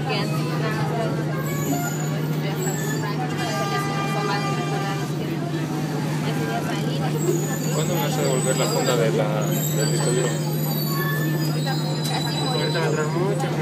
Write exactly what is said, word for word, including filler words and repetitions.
¿Cuándo me vas a devolver la funda de la, del disco duro? Ahorita vendrán muchos.